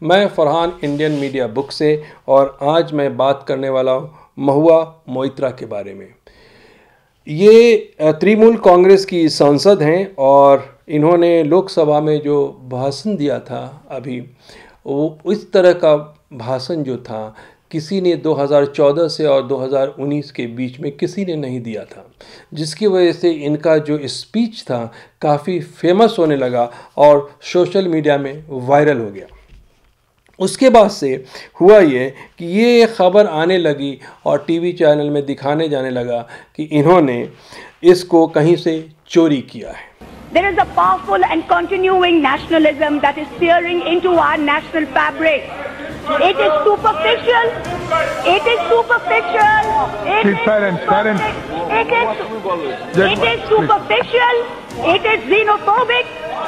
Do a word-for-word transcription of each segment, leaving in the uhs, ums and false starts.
मैं Farhan Indian media book से, और आज मैं बात करने वाला हूँ महुआ मोइत्रा के बारे में। ये तृणमूल कांग्रेस की सांसद हैं और इन्होंने लोकसभा में जो भाषण दिया था अभी, वो इस तरह का भाषण जो था किसी ने दो हज़ार चौदह से और दो हज़ार उन्नीस के बीच में किसी ने नहीं दिया था, जिसकी वजह से इनका जो स्पीच था काफ़ी फेमस होने लगा और सोशल मीडिया में वायरल हो गया। उसके बाद से हुआ ये कि ये खबर आने लगी और टीवी चैनल में दिखाने जाने लगा कि इन्होंने इसको कहीं से चोरी किया है। There is a powerful and continuing nationalism that is searing into our national fabric. It is superficial. It is superficial. It is silence, silence. It is, it is superficial. It is xenophobic.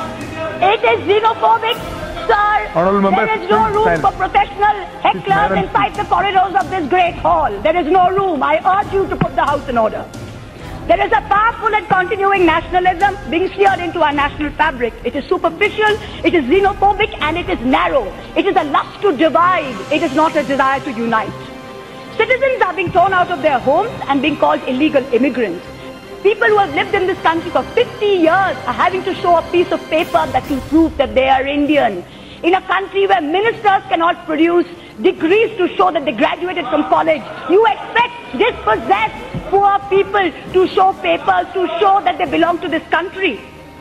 It is xenophobic. Sir, there is no room for professional hecklers inside the corridors of this great hall. There is no room. I urge you to put the house in order. There is a powerful and continuing nationalism being seared into our national fabric. It is superficial, it is xenophobic, and it is narrow. It is a lust to divide. It is not a desire to unite. Citizens are being torn out of their homes and being called illegal immigrants. People who have lived in this country for fifty years are having to show a piece of paper that will prove that they are Indian. In a country where ministers cannot produce degrees to show that they graduated from college, you expect dispossessed poor people to show papers to show that they belong to this country.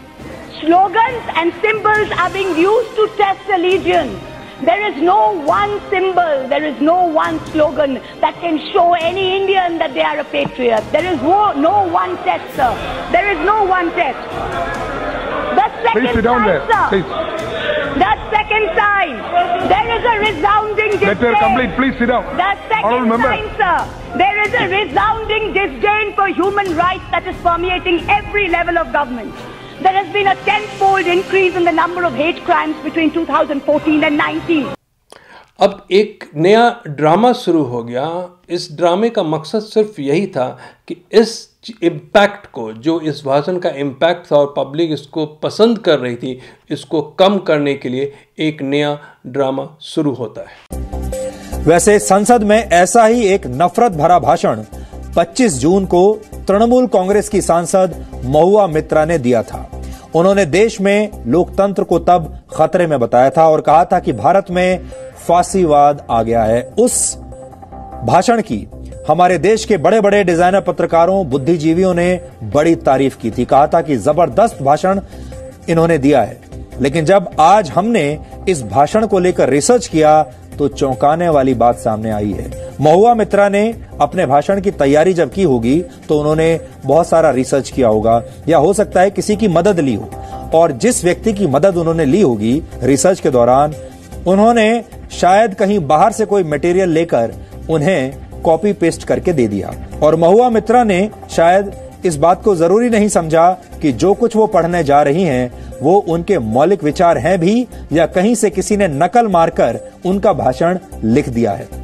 Slogans and symbols are being used to test allegiance. There is no one symbol, there is no one slogan that can show any Indian that they are a patriot. There is no, no one test, sir. There is no one test. The second Please sit down sign, there. sir. Please. The second sign, there is a resounding disdain. Let her complete. Please sit down. The second sign, sir, there is a resounding disdain for human rights that is permeating every level of government. There has been a tenfold increase in the number of hate crimes between two thousand fourteen and nineteen. अब एक नया drama शुरू हो गया। इस ड्रामे का मकसद सिर्फ यही था कि इस इम्पैक्ट को, जो इस भाषण का इम्पैक्ट था और पब्लिक इसको पसंद कर रही थी, इसको कम करने के लिए एक नया ड्रामा शुरू होता है। वैसे संसद में ऐसा ही एक नफरत भरा भाषण पच्चीस जून को तृणमूल कांग्रेस की सांसद महुआ मोइत्रा ने दिया था। उन्होंने देश में लोकतंत्र को तब खतरे में बताया था और कहा था कि भारत में फासीवाद आ गया है। उस भाषण की हमारे देश के बड़े बड़े डिजाइनर, पत्रकारों, बुद्धिजीवियों ने बड़ी तारीफ की थी। कहा था कि जबरदस्त भाषण इन्होंने दिया है। लेकिन जब आज हमने इस भाषण को लेकर रिसर्च किया तो चौंकाने वाली बात सामने आई है। महुआ मोइत्रा ने अपने भाषण की तैयारी जब की होगी तो उन्होंने बहुत सारा रिसर्च किया होगा, या हो सकता है किसी की मदद ली हो, और जिस व्यक्ति की मदद उन्होंने ली होगी रिसर्च के दौरान, उन्होंने शायद कहीं बाहर से कोई मटेरियल लेकर उन्हें कॉपी पेस्ट करके दे दिया। और महुआ मोइत्रा ने शायद इस बात को जरूरी नहीं समझा कि जो कुछ वो पढ़ने जा रही हैं वो उनके मौलिक विचार हैं भी, या कहीं से किसी ने नकल मारकर उनका भाषण लिख दिया है।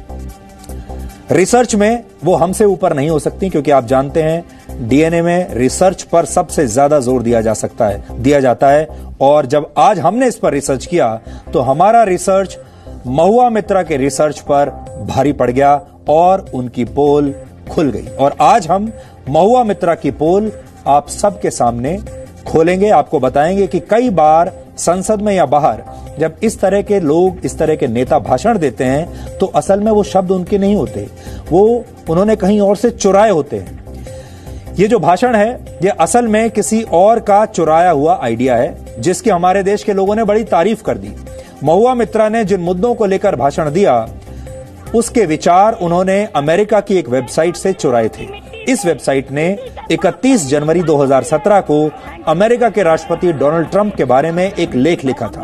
रिसर्च में वो हमसे ऊपर नहीं हो सकती, क्योंकि आप जानते हैं डीएनए में रिसर्च पर सबसे ज्यादा जोर दिया जा सकता है दिया जाता है। और जब आज हमने इस पर रिसर्च किया तो हमारा रिसर्च महुआ मोइत्रा के रिसर्च पर भारी पड़ गया और उनकी पोल खुल गई। और आज हम महुआ मोइत्रा की पोल आप सबके सामने खोलेंगे, आपको बताएंगे कि कई बार संसद में या बाहर जब इस तरह के लोग, इस तरह के नेता भाषण देते हैं तो असल में वो शब्द उनके नहीं होते, वो उन्होंने कहीं और से चुराए होते हैं। ये जो भाषण है ये असल में किसी और का चुराया हुआ आइडिया है, जिसकी हमारे देश के लोगों ने बड़ी तारीफ कर दी। महुआ मोइत्रा ने जिन मुद्दों को लेकर भाषण दिया उसके विचार उन्होंने अमेरिका की एक वेबसाइट से चुराए थे। इस वेबसाइट ने इकतीस जनवरी दो हज़ार सत्रह को अमेरिका के राष्ट्रपति डोनाल्ड ट्रंप के बारे में एक लेख लिखा था।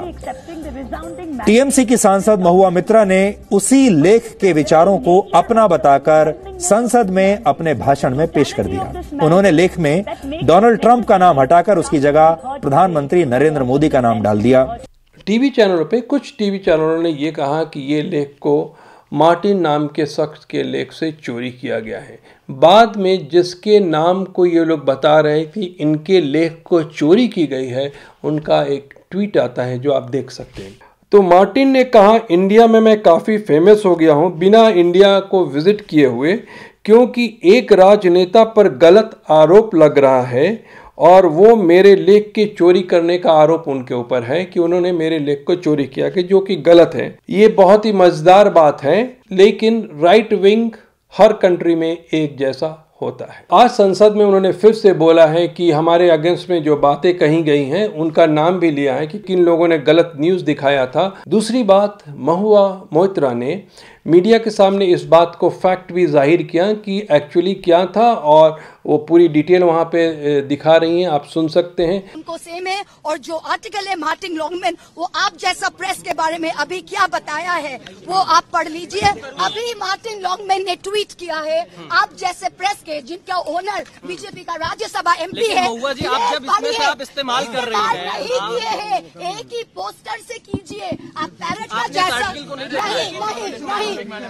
टीएमसी की सांसद महुआ मोइत्रा ने उसी लेख के विचारों को अपना बताकर संसद में अपने भाषण में पेश कर दिया। उन्होंने लेख में डोनाल्ड ट्रंप का नाम हटाकर उसकी जगह प्रधानमंत्री नरेंद्र मोदी का नाम डाल दिया। टीवी चैनलों पे कुछ टीवी चैनलों ने ये कहा कि ये लेख को मार्टिन नाम के शख्स के लेख से चोरी किया गया है। बाद में जिसके नाम को ये लोग बता रहे कि इनके लेख को चोरी की गई है, उनका एक ट्वीट आता है जो आप देख सकते हैं। तो मार्टिन ने कहा, इंडिया में मैं काफ़ी फेमस हो गया हूं बिना इंडिया को विजिट किए हुए, क्योंकि एक राजनेता पर गलत आरोप लग रहा है और वो मेरे लेख के चोरी करने का आरोप उनके ऊपर है कि उन्होंने मेरे लेख को चोरी किया, कि जो कि गलत है। ये बहुत ही मजेदार बात है, लेकिन राइट विंग हर कंट्री में एक जैसा होता है। आज संसद में उन्होंने फिर से बोला है कि हमारे अगेंस्ट में जो बातें कही गई हैं उनका नाम भी लिया है कि किन लोगों ने गलत न्यूज़ दिखाया था। दूसरी बात, महुआ मोइत्रा ने मीडिया के सामने इस बात को फैक्ट भी जाहिर किया कि एक्चुअली क्या था, और वो पूरी डिटेल वहाँ पे दिखा रही हैं, आप सुन सकते हैं। उनको सेम है, और जो आर्टिकल है मार्टिन लॉन्गमैन, वो आप जैसा प्रेस के बारे में अभी क्या बताया है वो आप पढ़ लीजिए। अभी मार्टिन लॉन्गमैन ने ट्वीट किया है, आप जैसे प्रेस के जिनका ओनर बीजेपी का राज्यसभा एमपी है, महुआ जी, आप जब इसमें से आप इस्तेमाल कर रही हैं, नहीं किए हैं, एक ही पोस्टर से कीजिए। आप पैरट का जैसा नहीं नहीं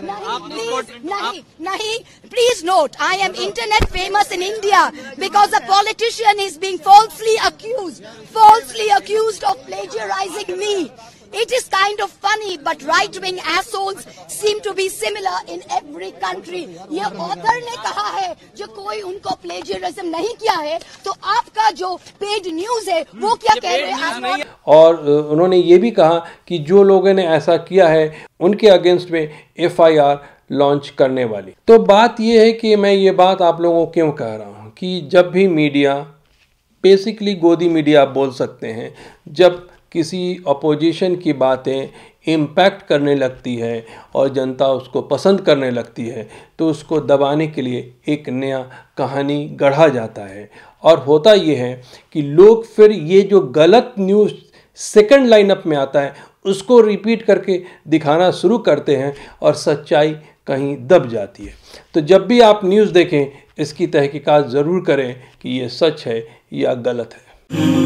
नहीं नहीं नहीं please note, I am internet famous in India because a politician is being falsely accused, falsely accused of plagiarizing me. It is kind of funny, but right-wing assholes seem to be similar in every country. ये author ने कहा है, जो कोई उनको plagiarism नहीं किया है, तो आपका जो paid news है, वो क्या कह रहे हैं? और उन्होंने ये भी कहा कि जो लोगों ने ऐसा किया है, उनके अगेंस्ट में एफ आई आर लॉन्च करने वाली। तो बात यह है कि मैं ये बात आप लोगों को क्यों कह रहा हूँ कि जब भी मीडिया, बेसिकली गोदी मीडिया आप बोल सकते हैं, जब किसी अपोजिशन की बातें इम्पैक्ट करने लगती है और जनता उसको पसंद करने लगती है, तो उसको दबाने के लिए एक नया कहानी गढ़ा जाता है। और होता ये है कि लोग फिर ये जो गलत न्यूज़ सेकंड लाइनअप में आता है उसको रिपीट करके दिखाना शुरू करते हैं और सच्चाई कहीं दब जाती है। तो जब भी आप न्यूज़ देखें, इसकी तहकीकात ज़रूर करें कि ये सच है या गलत है।